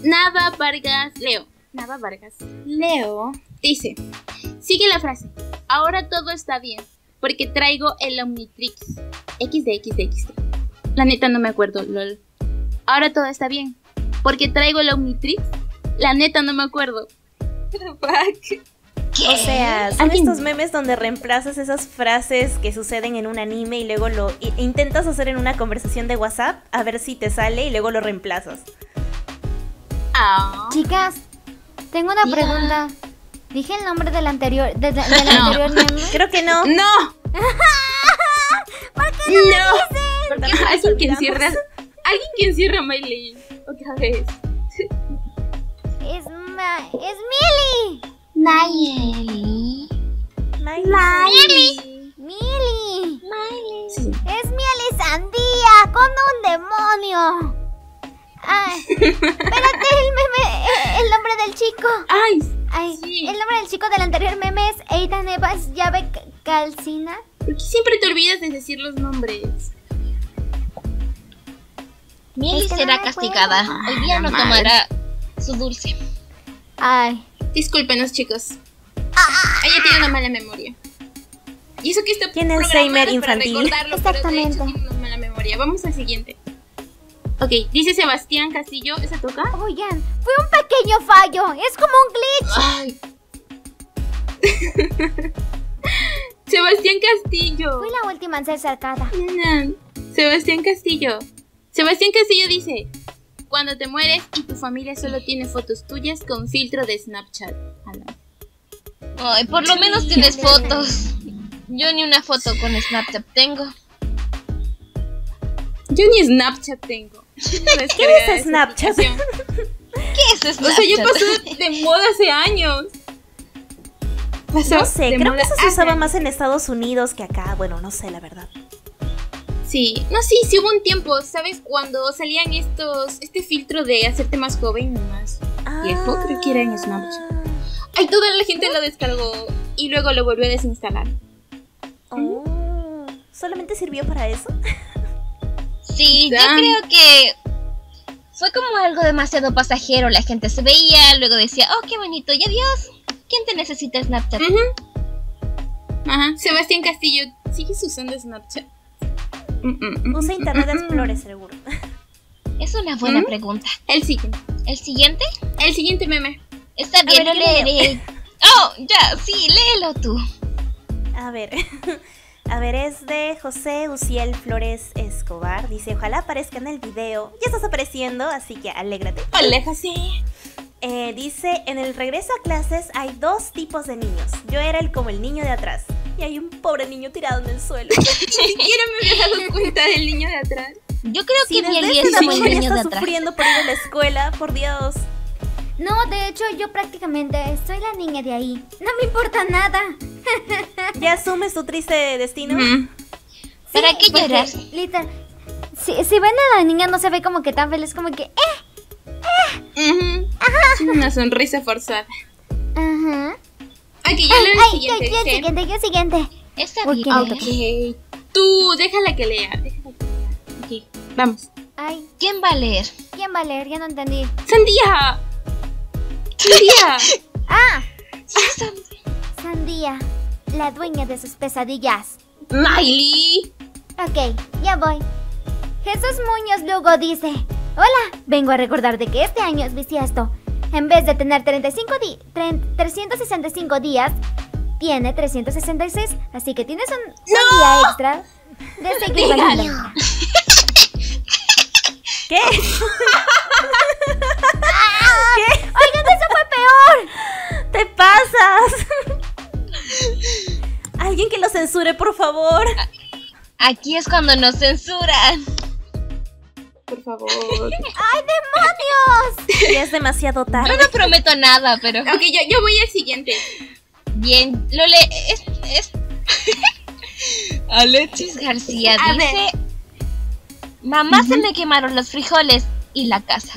Nava Vargas Leo dice, sigue la frase, ahora todo está bien, porque traigo el Omnitrix. XD. La neta no me acuerdo, lol. Ahora todo está bien, porque traigo el Omnitrix. La neta no me acuerdo. Fuck. O sea, son estos memes donde reemplazas esas frases que suceden en un anime y luego lo intentas hacer en una conversación de WhatsApp a ver si te sale y luego lo reemplazas. Chicas, tengo una pregunta. ¿Dije el nombre del anterior anterior meme? Creo que no. ¡No! ¿Por qué no me dicen? Porque es alguien que encierra Miley otra vez. Es Miley. Nayeli. Sí. Es Miley Sandía con un demonio. Ay, espérate, el nombre del chico. Ay, sí. El nombre del chico del anterior meme es Aidan Evans Llave Calcina. ¿Por qué siempre te olvidas de decir los nombres? Miley será castigada. Hoy día no tomará su dulce. Ay. Discúlpenos, chicos. Ella tiene una mala memoria. Y eso que está tiene Alzheimer infantil. Exactamente. Pero tiene una mala memoria. Vamos al siguiente. Ok, dice Sebastián Castillo. ¿Esa toca? Oigan, fue un pequeño fallo. Es como un glitch. Sebastián Castillo. Fui la última en ser sacada. Sebastián Castillo. Sebastián Castillo dice: cuando te mueres y tu familia solo tiene fotos tuyas con filtro de Snapchat. Ay, por lo menos tienes fotos. Yo ni una foto con Snapchat tengo. Yo ni Snapchat tengo. ¿Qué es Snapchat? ¿Qué es Snapchat? O sea, ya pasó de moda hace años. No sé, creo que eso se usaba más en Estados Unidos que acá. Bueno, no sé, la verdad. Sí, sí hubo un tiempo, ¿sabes? Cuando salían este filtro de hacerte más joven y más viejo, creo que era en Snapchat. Ay, toda la gente lo descargó y luego lo volvió a desinstalar. ¿Solamente sirvió para eso? Sí, yo creo que fue como algo demasiado pasajero. La gente se veía, luego decía, oh, qué bonito, y adiós. ¿Quién te necesita Snapchat? Ajá, Sebastián Castillo, ¿sigues usando Snapchat? Usa Internet Explorer, seguro. Es una buena pregunta. El siguiente. ¿El siguiente? El siguiente meme. Está bien, lo leeré. Oh, ya, sí, léelo tú. A ver, es de José Uciel Flores Escobar. Dice, ojalá aparezca en el video. Ya estás apareciendo, así que alégrate. Hola, José. Dice, en el regreso a clases hay dos tipos de niños. Yo era como el niño de atrás. Y hay un pobre niño tirado en el suelo. Ni siquiera me había dado cuenta del niño de atrás. Yo creo que Mieli es como el niño de atrás. Está sufriendo por ir a la escuela, por Dios. No, de hecho, yo prácticamente soy la niña de ahí. No me importa nada. ¿Ya asumes tu triste destino? ¿Para qué llorar? Literal, si ven a la niña no se ve como que tan feliz, como que Una sonrisa forzada. Ajá. Ok, ya leo el siguiente. Está bien. Ok. Tú, déjala que lea. Ok, vamos. Ay. ¿Quién va a leer? ¿Quién va a leer? Ya no entendí. ¡Sandía! Sandía, la dueña de sus pesadillas. Miley. Ok, ya voy. Jesús Muñoz Lugo dice: hola, vengo a recordarte que este año es bisiesto. En vez de tener 365 días, tiene 366. Así que tienes un día extra de seguir bailando. ¿Qué? ¿Qué? Oigan, eso fue peor. Te pasas. Alguien que lo censure, por favor. Aquí es cuando nos censuran. Por favor. ¡Ay, demonios! Ya es demasiado tarde. Yo no prometo nada, pero... Ok, yo voy al siguiente. Bien, lo es... Alexis García dice... Mamá, se me quemaron los frijoles y la casa.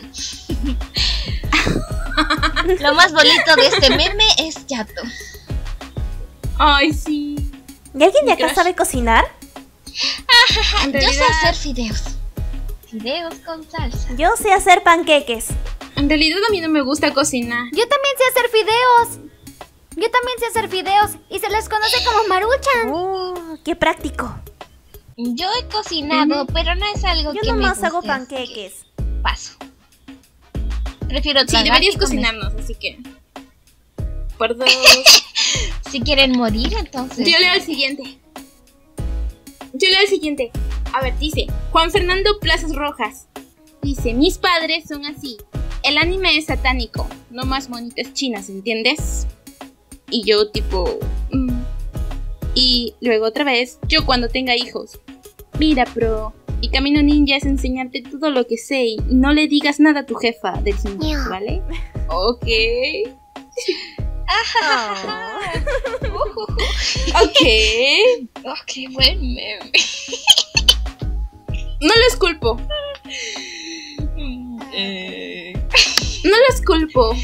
Lo más bonito de este meme es Yato. Ay, sí. ¿Y alguien de acá sabe cocinar? Yo sé hacer fideos. Fideos con salsa. Yo sé hacer panqueques. En realidad a mí no me gusta cocinar. Yo también sé hacer fideos. Y se les conoce como Maruchan. Oh, qué práctico. Yo he cocinado, pero no es algo que me guste. Yo nomás hago panqueques. Paso. Prefiero tragar. Sí, deberías cocinarnos, así que... Por dos. Si quieren morir, entonces... Yo leo el siguiente. A ver, dice Juan Fernando Plazas Rojas. Dice, mis padres son así. El anime es satánico. No más monitas chinas, ¿entiendes? Y yo tipo... Y luego otra vez, yo cuando tenga hijos. Mira, pro, mi camino ninja es enseñarte todo lo que sé y no le digas nada a tu jefa del gimnasio, ¿vale? Ok. Ok, buen meme. No los culpo. No los culpo.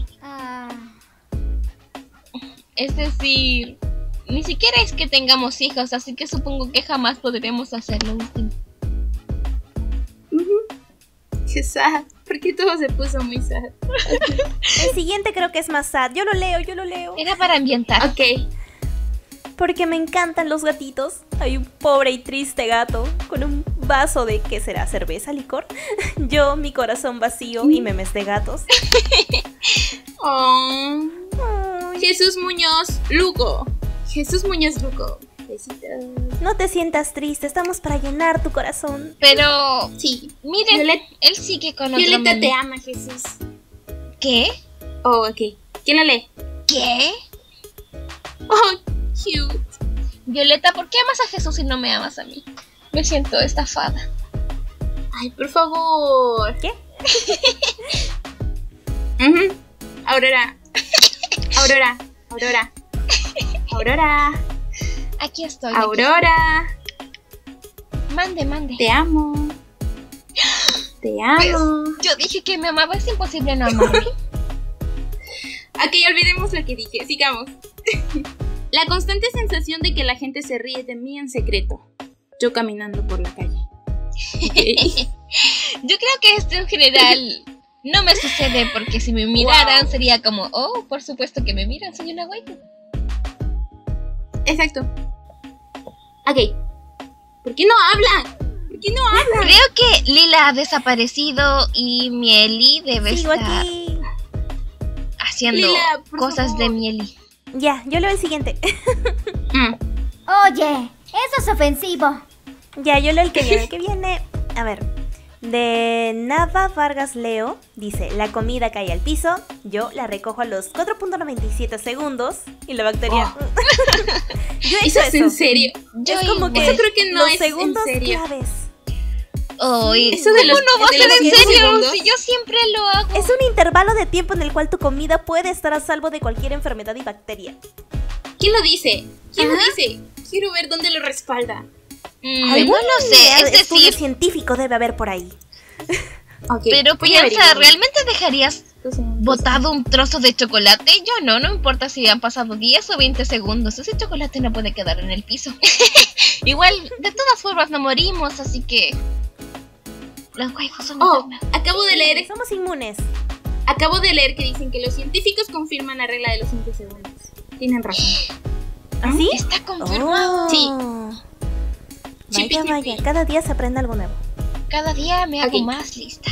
Es decir, ni siquiera es que tengamos hijos, así que supongo que jamás podremos hacer lo último. Qué sad. ¿Por qué todo se puso muy sad? Okay. El siguiente creo que es más sad. Yo lo leo. Era para ambientar. Ok. Porque me encantan los gatitos. Hay un pobre y triste gato con un vaso de, ¿qué será? ¿Cerveza? ¿Licor? Yo, mi corazón vacío y memes de gatos. Oh. Jesús Muñoz Lugo. Besitos. No te sientas triste, estamos para llenar tu corazón. Pero, sí, miren, él sigue con otro Violeta meme. te ama, Jesús. ¿Qué? Oh, ok. ¿Quién la lee? ¿Qué? Oh, cute. Violeta, ¿por qué amas a Jesús y no me amas a mí? Me siento estafada. Ay, por favor. ¿Qué? Aurora. Aquí estoy. Aurora. Mande. Te amo. Pues, yo dije que me amaba, es imposible no amarme. Ok, olvidemos lo que dije, sigamos. La constante sensación de que la gente se ríe de mí en secreto. Yo caminando por la calle. Okay. Yo creo que esto en general no me sucede, porque si me miraran sería como, oh, por supuesto que me miran, soy una waifu. Exacto. Ok. ¿Por qué no hablan? Creo que Lila ha desaparecido y Mieli debe estar aquí haciendo Lila, cosas favor. de Mieli. Ya, yo leo el siguiente. Oye, eso es ofensivo. Ya, yo leo el que viene. A ver. De Nava Vargas Leo, dice, la comida cae al piso, yo la recojo a los 4.97 segundos y la bacteria... Oh. Yo he ¿Eso hecho es en serio? Es como que eso creo que no los es segundos en serio. claves. Oh, eso de los, ¿cómo no va a de ser los en 10 serio? segundos? Si yo siempre lo hago. Es un intervalo de tiempo en el cual tu comida puede estar a salvo de cualquier enfermedad y bacteria. ¿Quién lo dice? Quiero ver dónde lo respalda. No lo sé, es estudio decir, científico debe haber por ahí. Okay, pero voy a piensa, averiguar. ¿realmente dejarías botado un trozo de chocolate? Yo no me importa si han pasado 10 o 20 segundos, ese chocolate no puede quedar en el piso. Igual, de todas formas no morimos, así que... Los waifus son eternas. Acabo de leer Somos inmunes. que dicen que los científicos confirman la regla de los 5 segundos. Tienen razón. ¿Así? Está confirmado. Sí. Vaya, cada día se aprende algo nuevo. Cada día me hago Ok. más lista.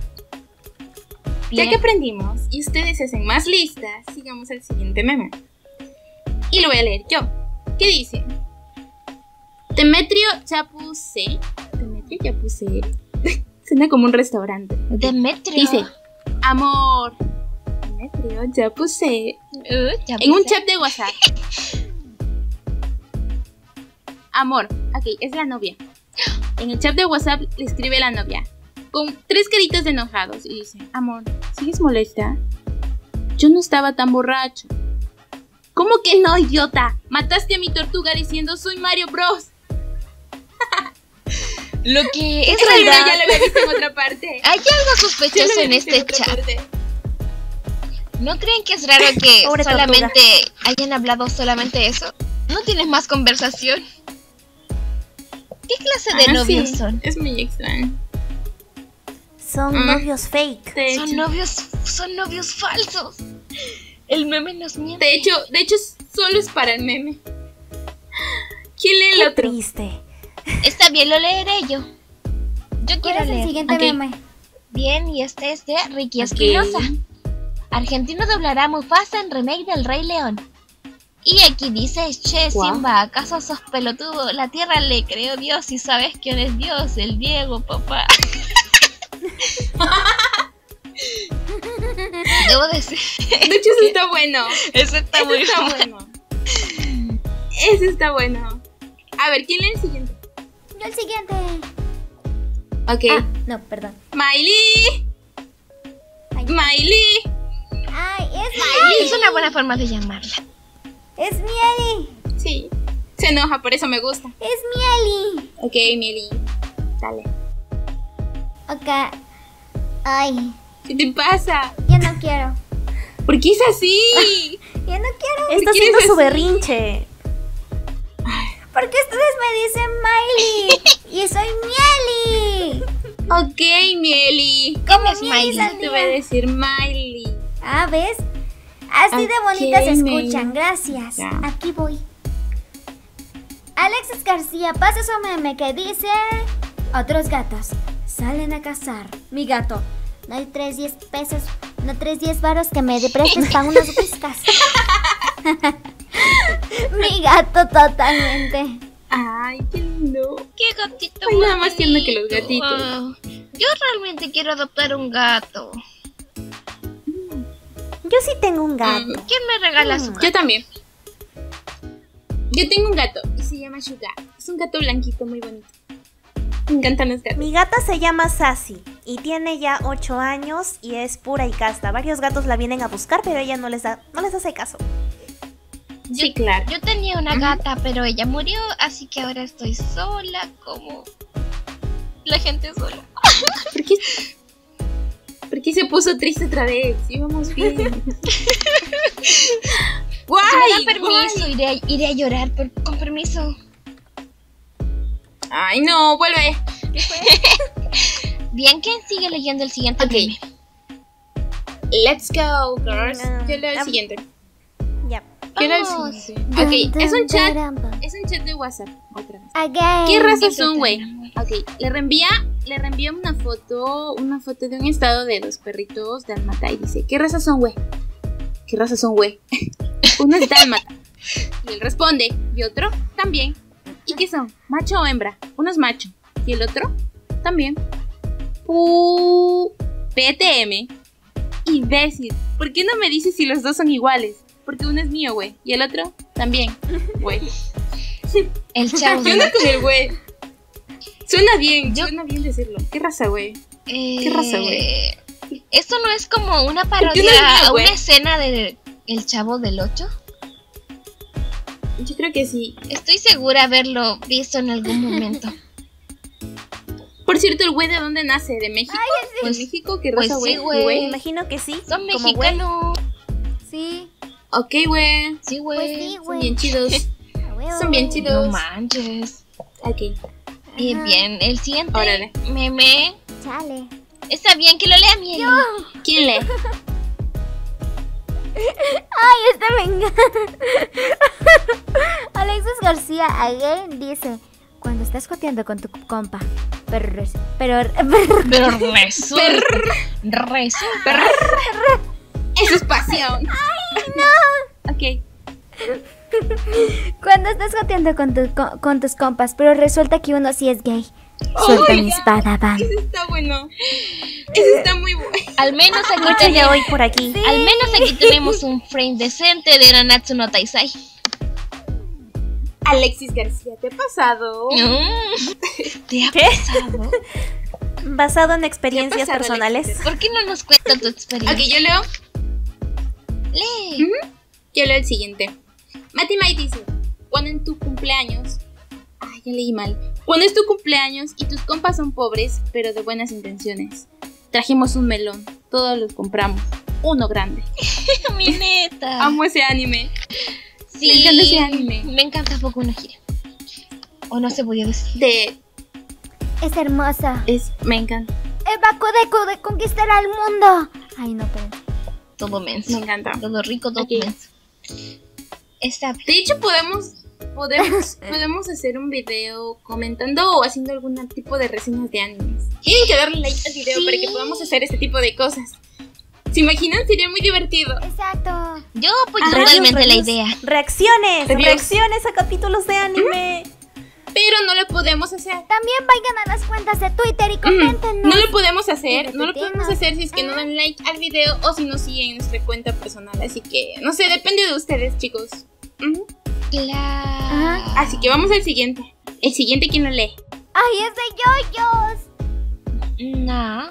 Ya Bien. que aprendimos y ustedes se hacen más listas, sigamos al siguiente meme. Y lo voy a leer yo. ¿Qué dice? Demetrio Chapuse. Suena como un restaurante. Demetrio. Dice, amor. Demetrio Chapuse. Ya En un pensé. chat de WhatsApp. Amor. Ok, es la novia. En el chat de WhatsApp le escribe la novia con 3 caritas de enojados y dice, amor, ¿sigues molesta? Yo no estaba tan borracho. ¿Cómo que no, idiota? Mataste a mi tortuga diciendo soy Mario Bros. Lo que es Esa verdad. ya lo había visto en otra parte. Hay algo sospechoso en este chat. ¿No creen que es raro que Pobre solamente hayan hablado solamente eso? ¿No tienes más conversación? ¿Qué clase de novios Sí, son? es muy extraño. Son novios fake. Son novios falsos. El meme nos miente. De hecho, solo es para el meme. ¿Quién lee el otro? Triste. Está bien, lo leeré yo. Yo quiero leer. El siguiente meme. Bien, y este es de Ricky Espinosa. Argentino doblará a Mufasa en remake del Rey León. Y aquí dice, che, Simba, ¿acaso sos pelotudo? La tierra le creó Dios y sabes quién es Dios, el Diego, papá. Debo decir. De hecho, eso está bueno. Eso está muy bueno. Eso está bueno. A ver, ¿quién lee el siguiente? Yo el siguiente. Ok. No, perdón. Miley. Miley. Ay, es Miley. Es una buena forma de llamarla. Es Mieli. Sí. Se enoja, por eso me gusta. Es Mieli. Ok, Mieli. Dale. Ok. Ay. ¿Qué te pasa? Yo no quiero. ¿Por qué es así? Yo no quiero. Está haciendo su berrinche. Porque ustedes me dicen Miley. Y soy Mieli. Ok, Mieli. ¿Cómo es Mieli Miley? Sandía. Te voy a decir Miley. Ah, ¿ves? Así de bonitas se Mieli. escuchan. Gracias. Ya. Aquí voy. Alexis García pasa su meme que dice: otros gatos salen a cazar. Mi gato. No hay 3.10 pesos. No 3.10 varos que me prestes para unos whiskas. Mi gato totalmente. Ay, qué lindo. Qué gatito. Ay, nada más tierno que los gatitos. Yo realmente quiero adoptar un gato. Yo sí tengo un gato. ¿Quién me regala su gato? Yo también. Yo tengo un gato y se llama Sugar. Es un gato blanquito muy bonito. Me encantan los gatos. Mi gata se llama Sassy y tiene ya 8 años y es pura y casta. Varios gatos la vienen a buscar, pero ella no les hace caso. Sí, claro. Yo tenía una gata, pero ella murió, así que ahora estoy sola como la gente sola. ¿Por qué se puso triste otra vez? Íbamos bien. ¡Guay! Si me da permiso, iré a llorar, con permiso. Ay, no, vuelve. Bien, ¿quién sigue leyendo el siguiente meme? Let's go, girls. Yo leo el siguiente. Ya. Yo leo el siguiente. Ok, es un chat de WhatsApp. Otra vez. ¿Qué raza son, güey? Ok, le reenvía una foto de un estado de 2 perritos dálmata y dice, ¿qué raza son, güey? ¿Qué raza son, güey? Uno es dálmata. Y él responde, y otro también. ¿Y qué son? ¿Macho o hembra? Uno es macho. ¿Y el otro? También. PTM. Imbécil. ¿Por qué no me dices si los dos son iguales? Porque uno es mío, güey. Y el otro también, güey. El chavo. ¿Qué onda con el güey? Suena bien decirlo. ¿Qué raza, güey? ¿Qué raza, güey? ¿Esto no es como una parodia a una escena de El Chavo del 8? Yo creo que sí. Estoy segura haberlo visto en algún momento. Por cierto, ¿el güey de dónde nace? ¿De México? Ay, sí. ¿De México? ¿Qué Pues raza, sí, güey? güey. Me imagino que sí. Son como mexicanos. Sí. Ok, güey. Sí, Pues güey. sí, Son güey. bien chidos. Son bien chidos. No manches. Ok. Bien, el siguiente Órale. meme. Chale. Está bien que lo lea Mieli. ¿Quién lee? Ay, este me encanta. Alexis García again dice: cuando estás joteando con tu compa, pero resulta. Eso es pasión. ¡ay, no! Ok. Cuando estás joteando con tus compas, pero resulta que uno sí es gay. Suelta mi espada, van. Eso está bueno. Eso está muy bueno. Al menos aquí Noche de tenemos, hoy por aquí. al menos aquí tenemos un frame decente de Nanatsu no Taizai. Alexis García, ¿te ha pasado? ¿Te ha ¿Qué? pasado? Basado en experiencias ¿Qué ha pasado, personales. Alexis? ¿Por qué no nos cuentas tu experiencia? Ok, yo leo. Lee. Yo leo el siguiente. Mati Mai dice: cuando en tu cumpleaños. Ay, ya leí mal. Cuando es tu cumpleaños y tus compas son pobres, pero de buenas intenciones. Trajimos un melón. Todos los compramos. Uno grande. Mi neta. Amo ese anime. Sí, Me encanta ese anime. Me encanta Boku no Hero. O no se podía decir. De. Es hermosa. Me encanta. Bakudeku de conquistar al mundo. Ay, no, pero... Todo menso. Me encanta. Todo rico, todo menso. Está bien. De hecho, podemos hacer un video comentando o haciendo algún tipo de reseñas de animes. Tienen que darle like al video para que podamos hacer este tipo de cosas. ¿Se imaginan? Sería muy divertido. Exacto. Yo apoyo totalmente la idea. Reacciones a capítulos de anime. Pero no lo podemos hacer. También vayan a las cuentas de Twitter y coméntenos. No lo podemos hacer. No lo podemos hacer si es que no dan like al video o si no siguen nuestra cuenta personal. Así que, no sé, depende de ustedes, chicos. Claro. Así que vamos al siguiente. El siguiente, ¿quién lo lee? Ay, es de yoyos. No.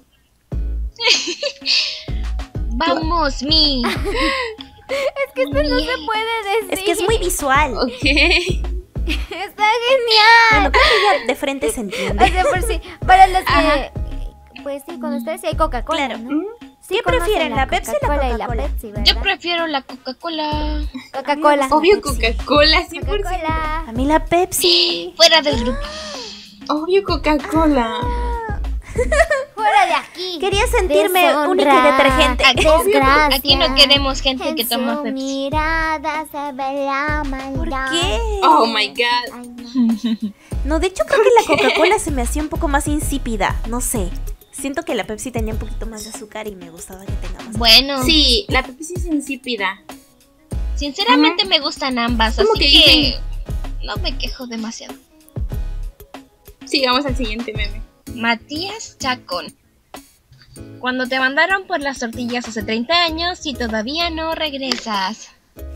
Vamos, Mi. Es que esto no se puede decir. Es que es muy visual. Ok. Está genial. Bueno, creo que ya de frente se entiende. O sea, por si, para los que... Pues sí, con ustedes sí hay Coca-Cola, Claro. ¿no? Sí, ¿Qué prefieren, la Pepsi o la y la Coca-Cola? Pepsi, ¿verdad? Yo prefiero la Coca-Cola. Coca-Cola. Obvio Coca-Cola, 100%. Coca-Cola. A mí la Pepsi. Fuera del grupo. Obvio Coca-Cola. Fuera de aquí. Quería sentirme Deshonra. única y detergente. Desgracia. Aquí no queremos gente que En toma su Pepsi. mirada se ve la maldad. ¿Por qué? Oh my god. Ay, no. No, de hecho creo que la Coca-Cola se me hacía un poco más insípida. No sé. Siento que la Pepsi tenía un poquito más de azúcar y me gustaba que tenga más. Bueno, Sí, la Pepsi es insípida. sinceramente me gustan ambas, Como así que que dicen- no me quejo demasiado. Sigamos al siguiente meme. Matías Chacón. Cuando te mandaron por las tortillas hace 30 años y todavía no regresas.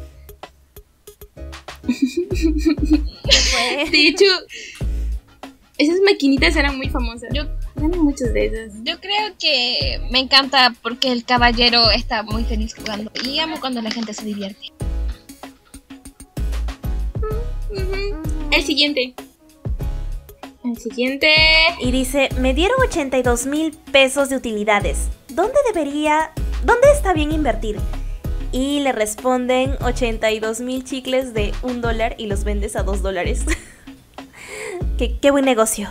De hecho, esas maquinitas eran muy famosas. Eran muchas de esas. Yo creo que me encanta porque el caballero está muy feliz jugando y amo cuando la gente se divierte. El siguiente. El siguiente. Y dice, me dieron 82,000 pesos de utilidades. ¿Dónde está bien invertir? Y le responden 82,000 chicles de $1 y los vendes a $2. Qué buen negocio.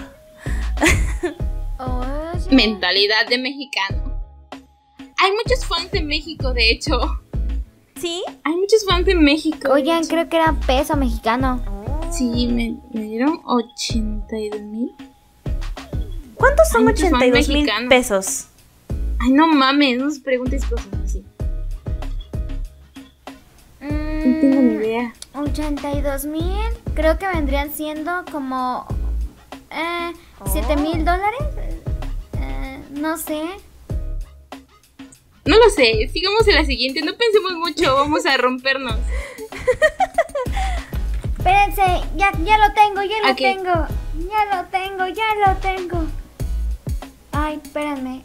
Oye. Mentalidad de mexicano. Hay muchos fans de México, de hecho. ¿Sí? Hay muchos fans de México. de Oigan, hecho. creo que era peso mexicano. Sí, me dieron 82,000. ¿Cuántos son Hay muchos fans 82,000 mexicanos. pesos? Ay, no mames, no se preguntes cosas así. No tengo ni idea. 82,000. Creo que vendrían siendo como... $7,000. No sé. No lo sé, sigamos en la siguiente. No pensemos mucho, vamos a rompernos. Espérense, ya lo tengo, ya lo Ok. tengo. Ya lo tengo. Ay, espérenme.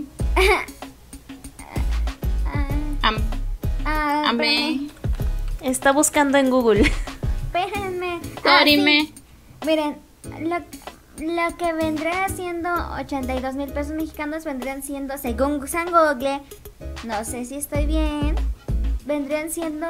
Amé. Está buscando en Google. Espérenme. Dorime. Sí. Miren, lo que vendría siendo 82,000 pesos mexicanos vendrían siendo, según San Google, no sé si estoy bien, vendrían siendo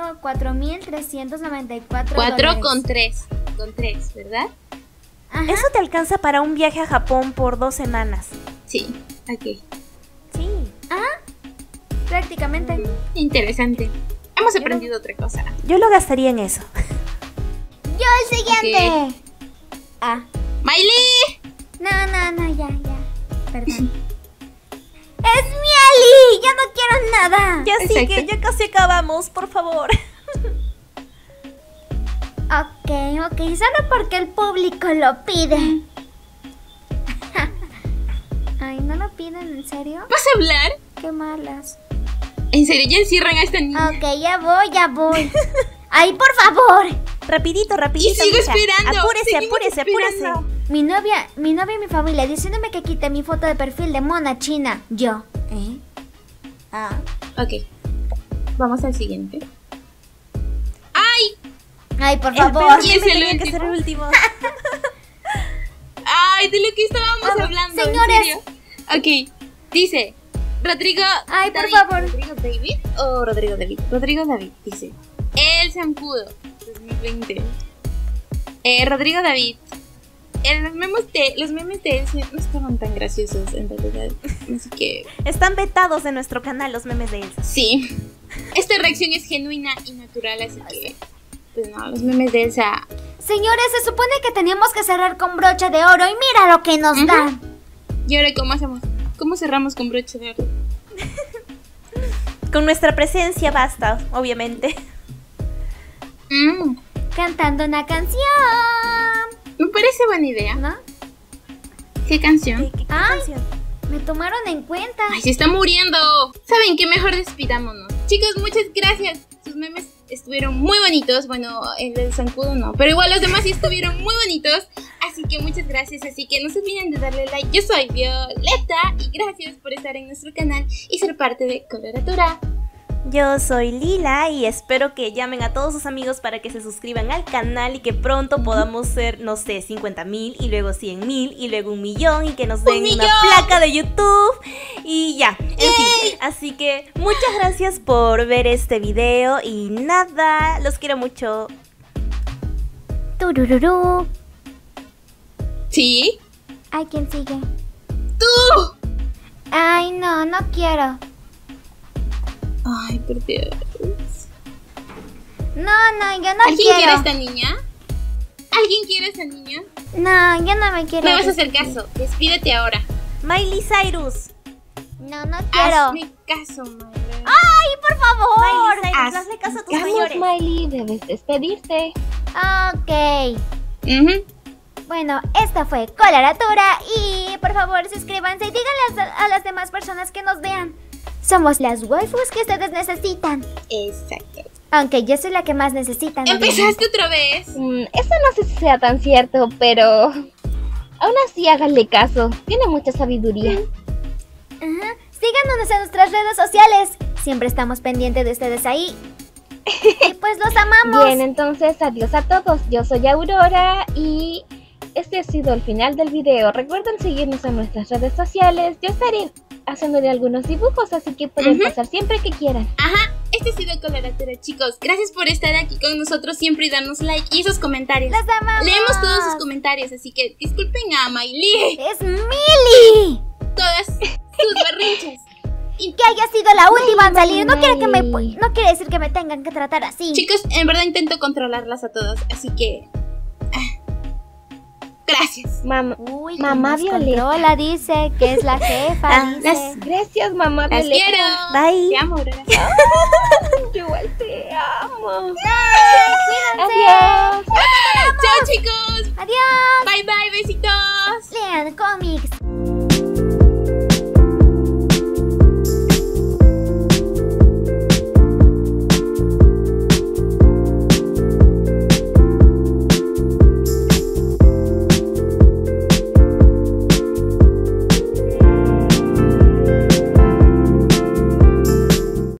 4,394 4 dólares. con 3. Con 3, ¿verdad? Ajá. Eso te alcanza para un viaje a Japón por 2 semanas. Sí, ok. Sí. Prácticamente. Interesante. Hemos aprendido otra cosa. Yo lo gastaría en eso. Yo el siguiente. ¡Miley! No, ya. Perdón. ¡Es Mieli! ¡Ya no quiero nada! Ya sí, Exacto. que ya casi acabamos, por favor. Ok, solo porque el público lo pide. Ay, ¿no lo piden? ¿En serio? ¿Vas a hablar? Qué malas. En serio, ya encierran a esta niña. Ok, ya voy. ¡Ay, por favor! Rapidito. Y sigo mija. esperando. Apúrese. Esperando. Mi novia y mi familia diciéndome que quite mi foto de perfil de mona china. Yo. Ok. Vamos al siguiente. Ay, por El favor. peor Y meme es el tenía que último. ser el último. ¡Ay, de lo que estábamos hablando! señores. ¿En serio? Ok. Dice Rodrigo. Ay, por David. favor. ¿Rodrigo David o Rodrigo David? Rodrigo David dice: El zancudo 2020. Rodrigo David. los memes de Elsa no estaban tan graciosos en realidad. Así que... Están vetados de nuestro canal los memes de Elsa. Sí. Esta reacción es genuina y natural, así que... Pues no, los memes de Elsa... Señores, se supone que teníamos que cerrar con broche de oro y mira lo que nos dan. ¿Y ahora cómo hacemos? ¿Cómo cerramos con broche de oro? Con nuestra presencia basta, obviamente. Cantando una canción. Me parece buena idea. ¿No? ¿Qué canción? ¿Qué canción? Me tomaron en cuenta. ¡Ay, se está muriendo! ¿Saben qué? Mejor despidámonos. Chicos, muchas gracias. Sus memes estuvieron muy bonitos. Bueno, el del zancudo no, pero igual los demás sí estuvieron muy bonitos. Así que muchas gracias. Así que no se olviden de darle like. Yo soy Violeta y gracias por estar en nuestro canal y ser parte de Coloratura. Yo soy Lila y espero que llamen a todos sus amigos para que se suscriban al canal y que pronto podamos ser, no sé, 50,000 y luego 100,000 y luego 1,000,000 y que nos den una placa de YouTube y ya, en fin. Así que muchas gracias por ver este video y nada, los quiero mucho. Turururú. ¿Sí? Ay, ¿quién sigue? ¡Tú! Ay, no quiero. Ay, por Dios. No, yo no ¿Alguien quiero. quiere a esta niña? ¿Alguien quiere a esta niña? No, yo no me quiero. Me vas a hacer caso. Despídete ahora. Miley Cyrus. No quiero. Hazme caso, Miley. ¡Ay, por favor! Miley Cyrus, hazle caso a tus Vamos, mayores. Miley, debes despedirte. Ok. Bueno, esta fue Coloratura y por favor suscríbanse y díganle a las demás personas que nos vean. Somos las waifus que ustedes necesitan. Exacto. Aunque yo soy la que más necesitan. ¿Empezaste otra vez? Eso no sé si sea tan cierto, pero aún así háganle caso. Tiene mucha sabiduría. Síganos en nuestras redes sociales. Siempre estamos pendientes de ustedes ahí. Y pues los amamos. Bien, entonces adiós a todos. Yo soy Aurora y este ha sido el final del video. Recuerden seguirnos en nuestras redes sociales. Yo estaré haciéndole algunos dibujos, así que pueden pasar siempre que quieran. Este ha sido Coloratura, chicos. Gracias por estar aquí con nosotros siempre y darnos like y esos comentarios. Los amamos. Leemos todos sus comentarios, así que disculpen a Miley. ¡Es Milly! Todas sus berrinches. Y que haya sido la última en salir. No quiere decir que me tengan que tratar así. Chicos, en verdad intento controlarlas a todas, así que... gracias. Uy, mamá Violeta. Controla, dice que es la jefa. Dice. Gracias, mamá Las Violeta. quiero. Bye. Te amo, Aurora. Yo igual te amo. Cuídense. Adiós. Chao, chicos. Adiós. Bye, bye, besitos. Lean cómics.